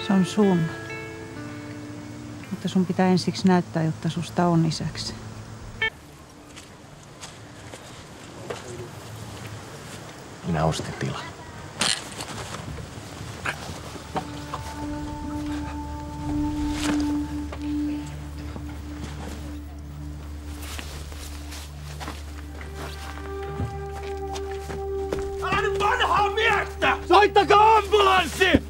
Se on sun. Mutta sun pitää ensiksi näyttää, jotta susta on isäksi. Minä ostin tilan. Älä nyt vanhaa miestä! Soittakaa ambulanssi!